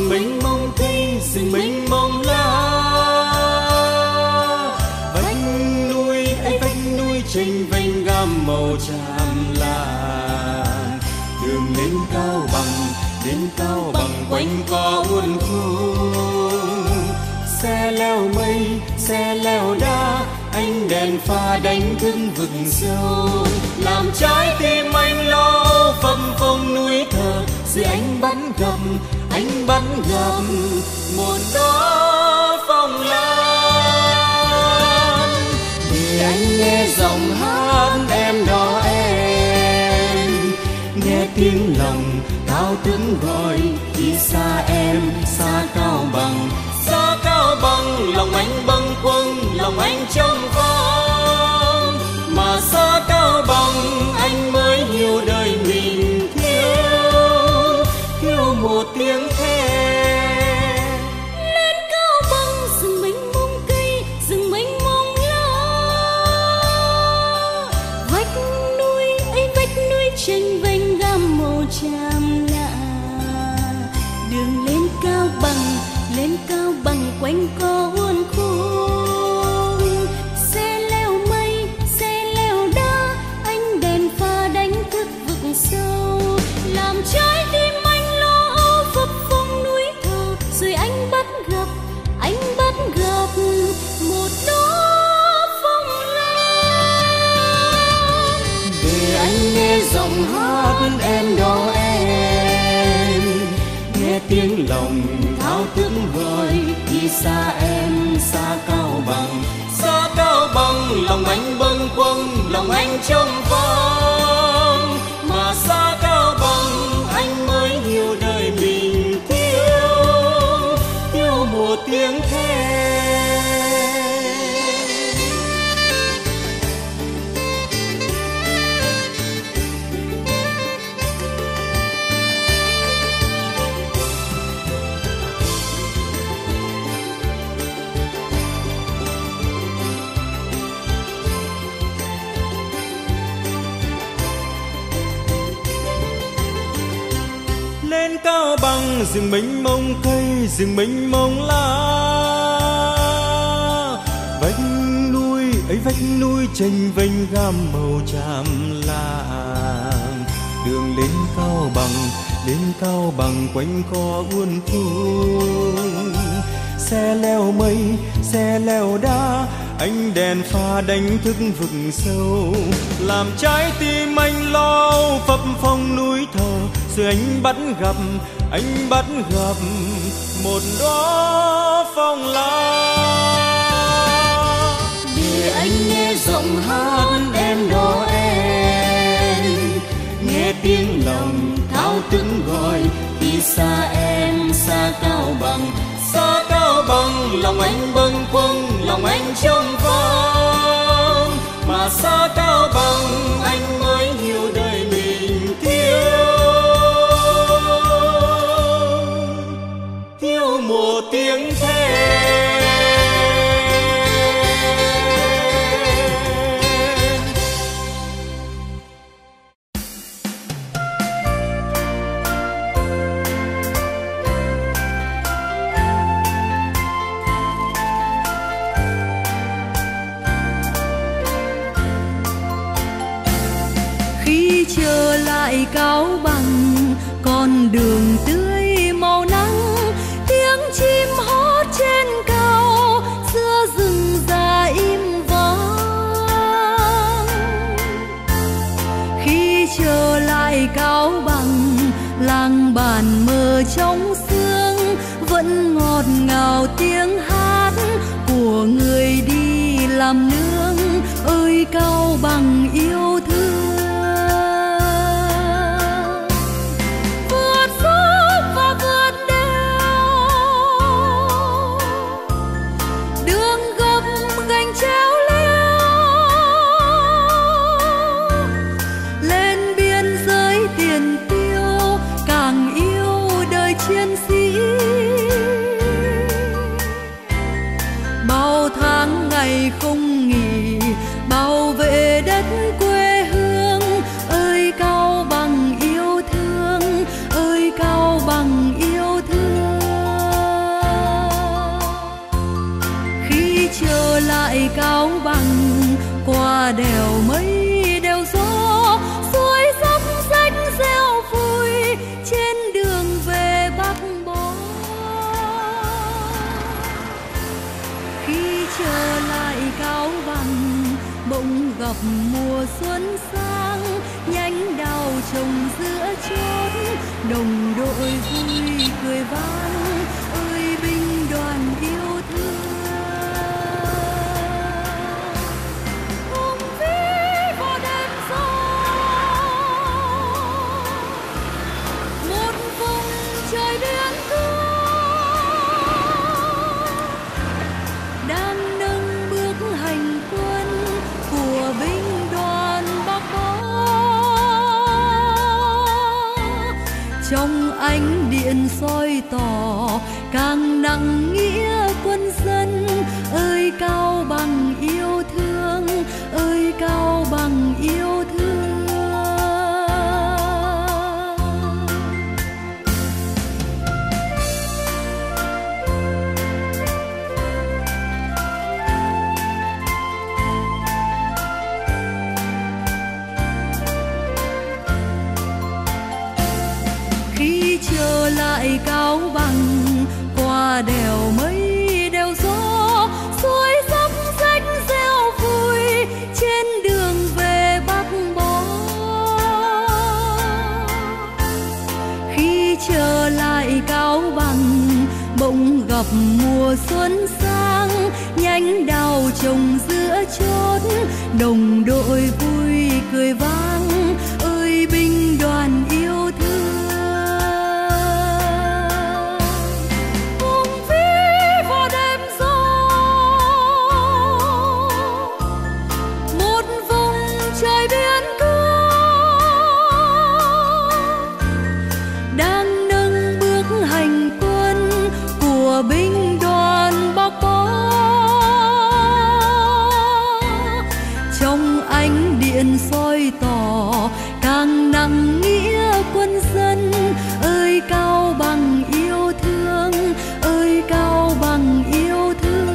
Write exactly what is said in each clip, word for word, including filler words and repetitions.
mênh mông cây, rừng mênh mông lá. Vách núi ấy vách núi chênh vênh gam màu tràm lam. Đường lên Cao Bằng, đến Cao Bằng quanh co uốn khúc. Xe leo mây, xe leo đá, ánh đèn pha đánh thức vực sâu, làm trái tim anh lo phập phồng núi thờ. Dưới ánh bắn gặp, ánh bắn gặp một đóa phong lan. Để anh nghe giọng hát em đó em, nghe tiếng lòng cao tiếng gọi khi xa em, xa Cao Bằng. Xa Cao Bằng lòng anh bâng khuâng, lòng anh trong vắng. Mà xa Cao Bằng anh mới hiểu đời mình thiếu, thiếu một tiếng thét. Lên Cao Bằng rừng mênh mông cây, rừng mênh mông lá. Vách núi ấy vách núi chênh vênh gam màu tràm lạ. Đường lên Cao Bằng, lên Cao Bằng quanh co uốn khúc. Xe leo mây, xe leo đá, ánh đèn pha đánh thức vực sâu, làm trái tim anh lo âu phập phồng núi thờ. Rồi anh bắt gặp, anh bắt gặp một đóa phong lan. Để anh nghe giọng hát em đó em, nghe tiếng lòng thao thức gọi khi xa em, xa Cao Bằng. Xa Cao Bằng lòng anh bâng khuâng, lòng anh trong vắng. Mà xa Cao Bằng anh mới hiểu đời mình thiếu, thiếu một tiếng thét. Lên Cao Bằng rừng mênh mông cây, rừng mênh mông lá. Vách núi ấy vách núi chênh vênh gam màu tràm lam. Đường lên Cao Bằng, lên Cao Bằng quanh co uốn khúc. Xe leo mây, xe leo đá, ánh đèn pha đánh thức vực sâu, làm trái tim anh lo phập phồng núi thờ. Rồi anh bắt gặp, anh bắt gặp một đóa phong lan. Để anh nghe giọng hát em đó em, nghe tiếng lòng thao thức gọi khi xa em, xa Cao Bằng. Xa Cao Bằng lòng anh bâng khuâng, lòng anh trong vắng. Mà xa Cao Bằng anh mới hiểu đời mình thiếu, thiếu một tiếng thét. Khi trở lại Cao Bằng, con đường tươi màu nắng, tiếng chim hót trên cao, giữa rừng già im vắng. Khi trở lại Cao Bằng, làng bản mờ trong sương, vẫn ngọt ngào tiếng hát của người đi làm nương. Ơi Cao Bằng yêu thương, chiến sĩ. Bao tháng ngày không nghỉ bảo vệ đất quê hương. Ơi Cao Bằng yêu thương, ơi Cao Bằng yêu thương. trở lại Cao Bằng qua đèo mây đèo gió, suối dốc rách reo vui trên đường về Bắc Bó. Khi trở lại Cao Bằng bỗng gặp mùa xuân sang, nhánh đào trồng giữa chốn, đồng đội vui cười vang, ơi binh đoàn yêu thương. Hùng vĩ vào đêm gió, một vùng trời biển thương đang nâng bước hành quân của binh đoàn Bắc Bó. Trong ánh điện soi tỏ càng nặng nghĩa quân dân, ơi Cao Bằng yêu thương, ơi Cao Bằng yêu thương. Khi trở lại Cao Bằng qua đèo mây đèo gió, suối dốc rách reo vui trên đường về Bắc Bó. Khi trở lại Cao Bằng bỗng gặp mùa xuân sang, nhánh đào trồng giữa chốn, đồng đội vui cười vang, ơi binh đoàn yêu thương. Trời biển cương đang nâng bước hành quân của binh đoàn Bắc Bó. Trong ánh điện soi tỏ càng nặng nghĩa quân dân, ơi Cao Bằng yêu thương, ơi Cao Bằng yêu thương.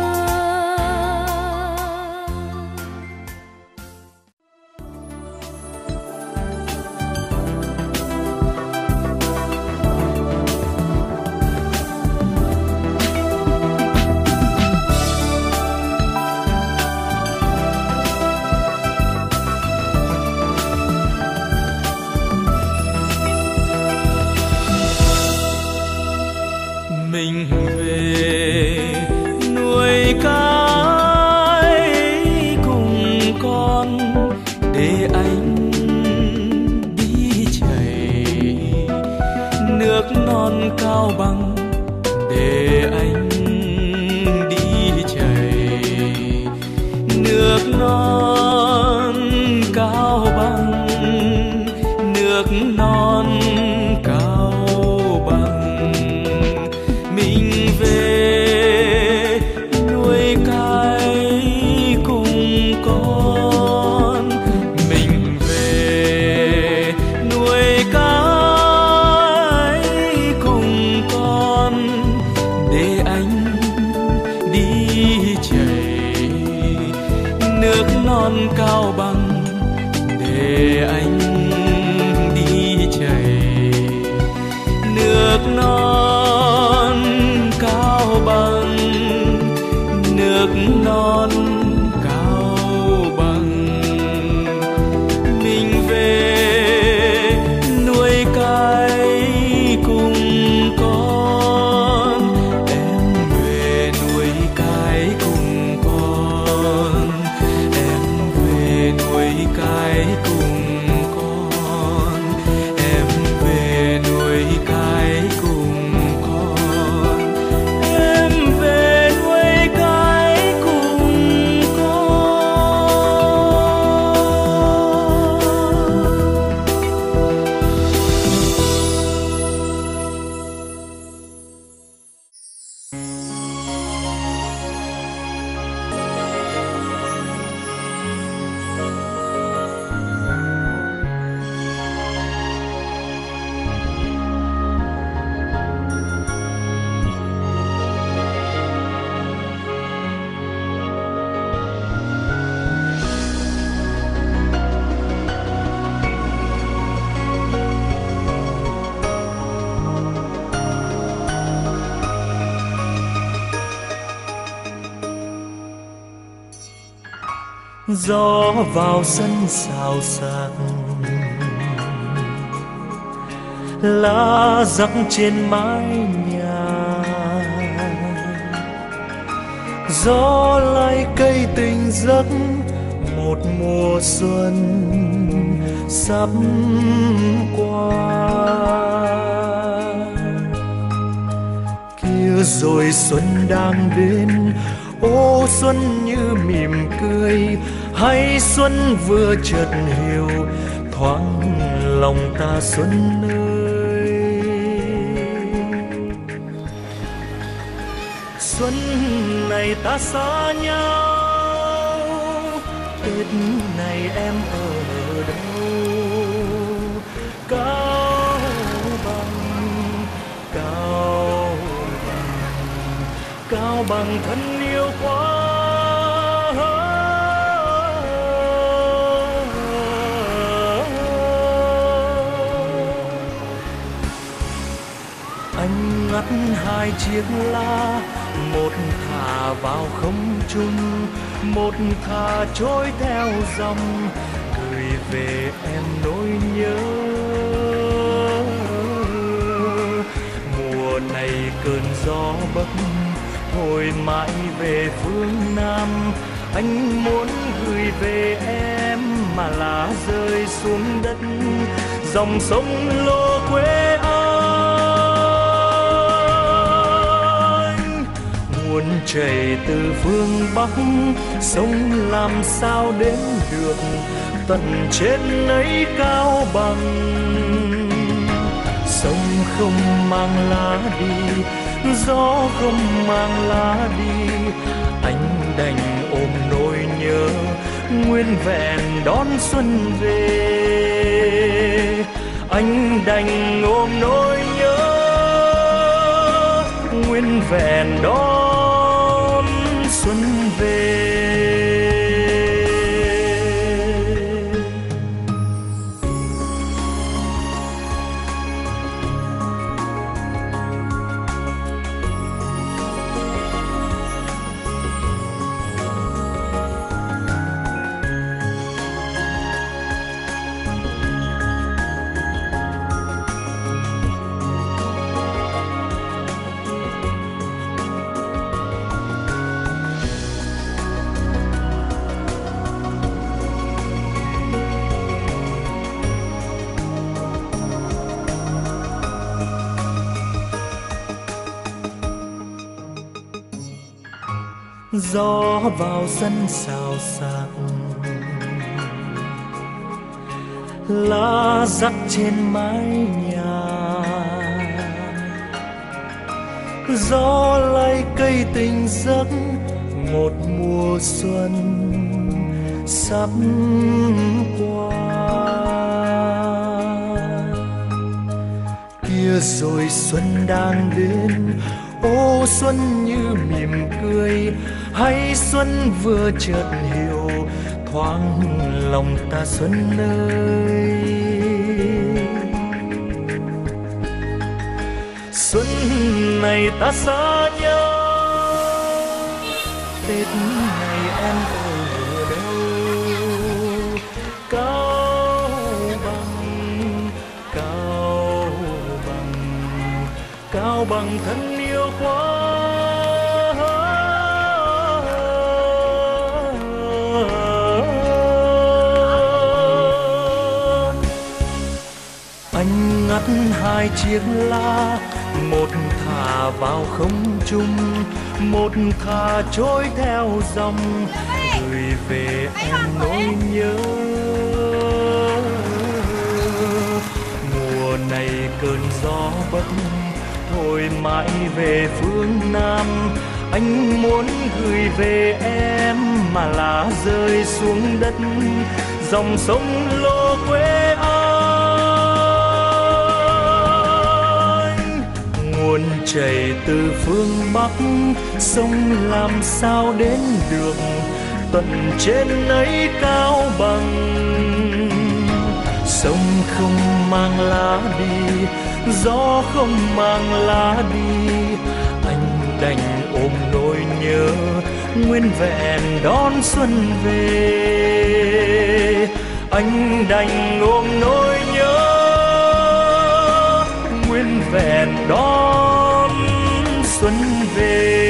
Mình về nuôi cái cùng con, để anh đi chảy nước non Cao Bằng, để anh đi chảy nước non Cao Bằng, nước non Cao Bằng. Mình về nuôi cái cùng con, mình về nuôi cái cùng con, để anh đi chảy nước non Cao Bằng, để anh đi chảy nước non Cao Bằng, nước non Cao Bằng. Mình về nuôi cái cùng con, em về nuôi cái cùng con, em về nuôi cái cùng con, em về nuôi cái cùng con, em về nuôi cái cùng gió vào sân xào xạc, lá rắc trên mái nhà, gió lay cây tình giấc một mùa xuân sắp qua. Kia rồi xuân đang đến, ô xuân như mỉm cười, hay xuân vừa chợt hiểu thoáng lòng ta xuân ơi. Xuân này ta xa nhau, Tết này em ở đâu? Cao bằng, cao bằng, cao bằng thân yêu quá. Anh ngắt hai chiếc lá, một thả vào không trung, một thả trôi theo dòng, gửi về em nỗi nhớ. Mùa này cơn gió bấc thổi mãi về phương Nam, anh muốn gửi về em mà lá rơi xuống đất, dòng sông Lô quê anh. Nguồn chảy từ phương Bắc, sông làm sao đến được tận trên ấy Cao Bằng. Sông không mang lá đi, gió không mang lá đi, anh đành ôm nỗi nhớ nguyên vẹn đón xuân về. Anh đành ôm nỗi nhớ nguyên vẹn đón xuân về. Gió vào sân xào xạc, lá rắc trên mái nhà, gió lay cây tình giấc một mùa xuân sắp qua. Kia rồi xuân đang đến, ô xuân như mỉm cười, hay xuân vừa chợt hiểu thoáng lòng ta xuân ơi. Xuân này ta xa nhau, Tết này em ở đâu? Cao bằng, cao bằng, cao bằng thân yêu quá. Anh ngắt hai chiếc lá, một thả vào không trung, một thả trôi theo dòng, gửi về em nỗi nhớ. Mùa này cơn gió bấc thổi mãi về phương Nam, anh muốn gửi về em mà lá rơi xuống đất, dòng sông Lô quê anh. Nguồn chảy từ phương Bắc, sông làm sao đến được tận trên ấy Cao Bằng. Sông không mang lá đi, gió không mang lá đi, anh đành ôm nỗi nhớ nguyên vẹn đón xuân về. Anh đành ôm nỗi nhớ nguyên vẹn đón xuân về.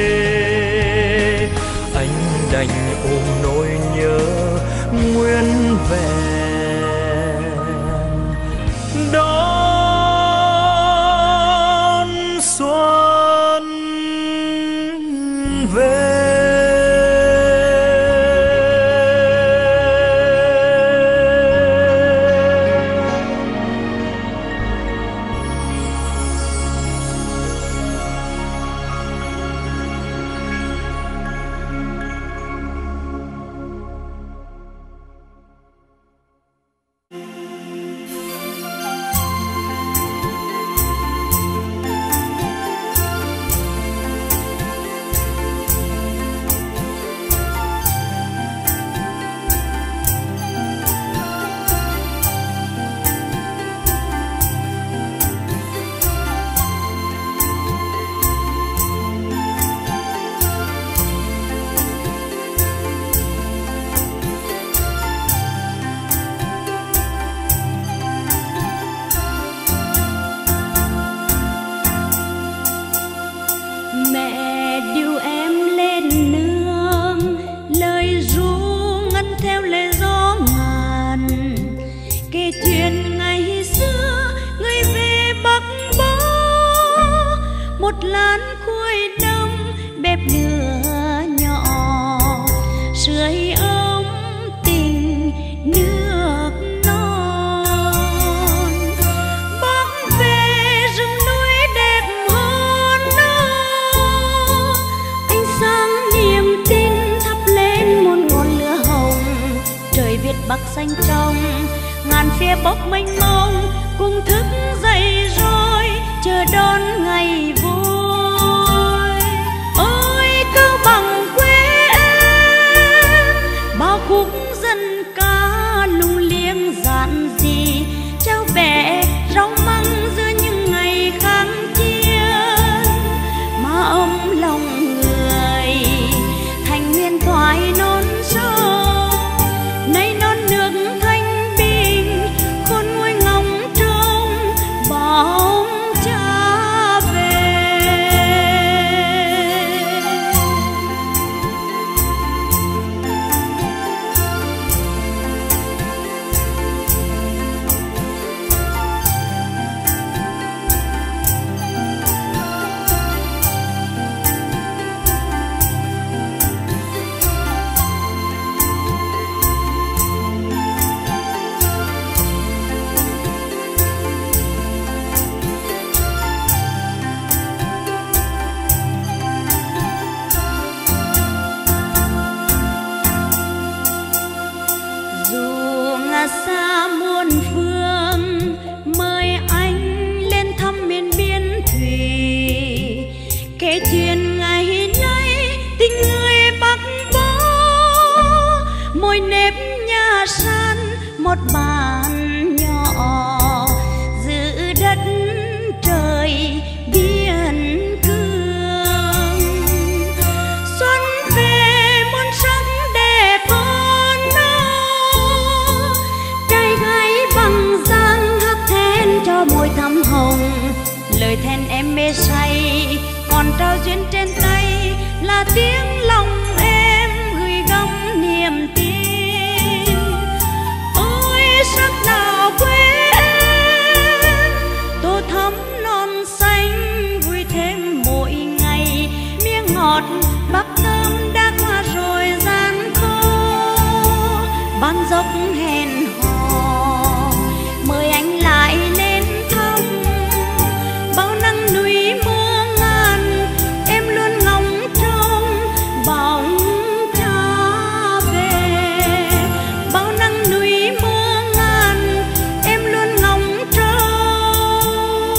Anh đành ôm nỗi nhớ nguyên vẹn đón xuân về. Bắc xanh trong ngàn phía bốc mênh mông, cùng thức dậy rồi chờ đón ngày vui. Ôi Cao Bằng quê em, bao khúc dân ca lung liêng dạn dì, trao vẻ rau măng giữa những ngày kháng chiến, mà ấm lòng người thành nguyên thoại non sông. Xa muôn phương mời anh lên thăm miền biên thủy, kể chuyện ngày nay tình người Bắc Bó, môi nếp nhà sàn một bàn nhỏ, giữ đất trời biên cương. Xuân về muôn sắc đẹp hơn bằng giang hát then cho môi thắm hồng, lời then em mê say còn trao duyên trên tay là tiếng lòng em gửi gắm niềm tin. Ôi sắc nào quê em, tô thắm non xanh vui thêm mỗi ngày, miếng ngọt bắp thơm đã qua rồi gian khô, ban dốc hẹn hò mời anh lại lên thăm. Bao nắng núi mưa ngàn em luôn ngóng trông bóng cha về. Bao nắng núi mưa ngàn em luôn ngóng trông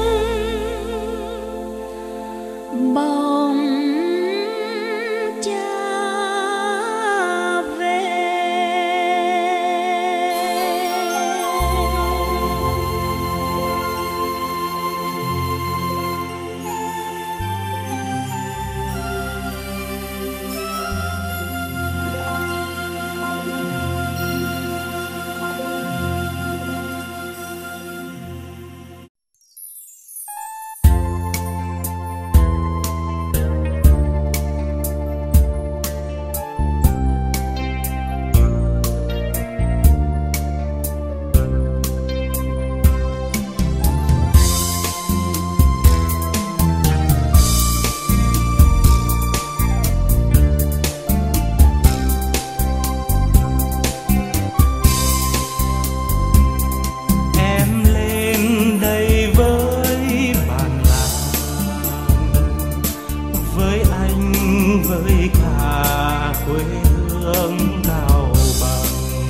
bóng cha về. hương Cao Bằng.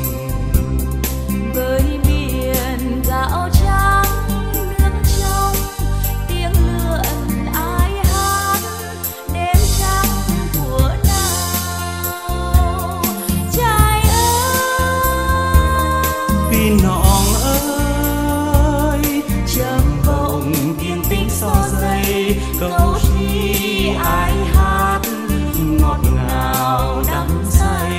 Với miền gạo trắng nước trong, tiếng lượn ai hát đêm trăng thuở nào. Trai ơi Phi nọng ơi, trầm bồng tiếng tiếng so dây, câu chi ai hát ngọt ngào đắm say.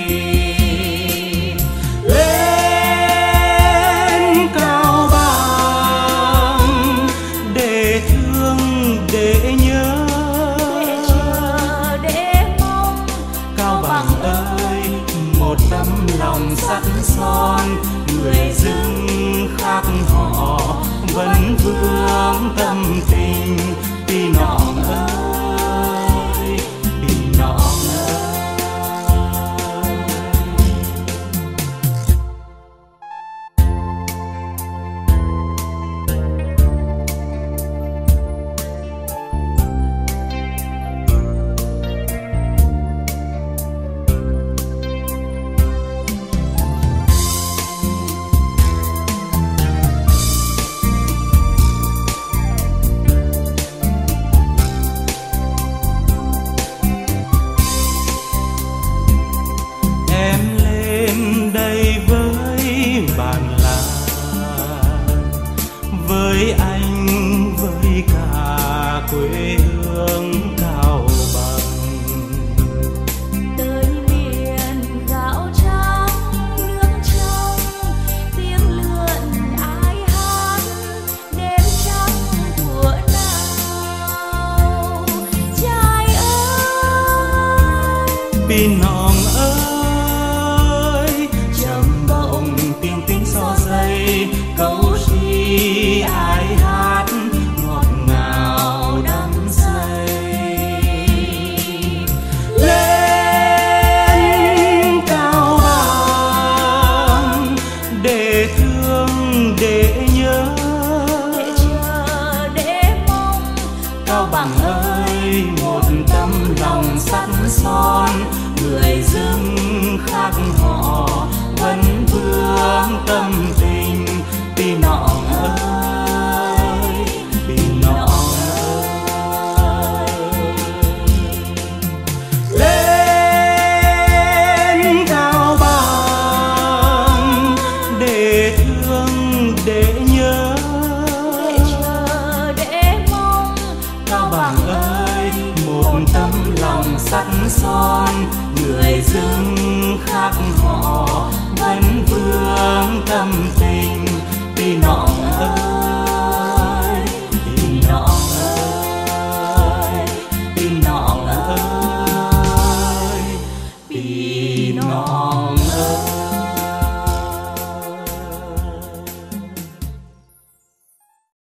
Lên Cao Bằng để thương để nhớ, để chờ để mong. Cao Bằng ơi, một tấm lòng sắt son, người dưng khác họ vẫn vương tâm tình. Phi nọng ơi, Phi nọng ơi. Với anh, với cả quê hương Cao Bằng. Tới miền gạo trắng nước trong, tiếng lượn ai hát đêm trăng thuở nào. Trai ơi Phi nọng ơi, trầm bồng tiếng tiếng so dây, câu chi ai hát ngọt ngào đắm say. Lên Cao Bằng để thương để nhớ, để chờ để mong. Cao Bằng ơi, một tấm lòng sắt son, người dưng khác họ vẫn vương tâm tình. Phi nọng ơi, Phi nọng ơi. Lên Cao Bằng để thương để nhớ, để chờ để mong. Cao Bằng ơi, một tấm lòng sắt son, người dưng khác họ vẫn vương tâm tình. Phi nọng ơi.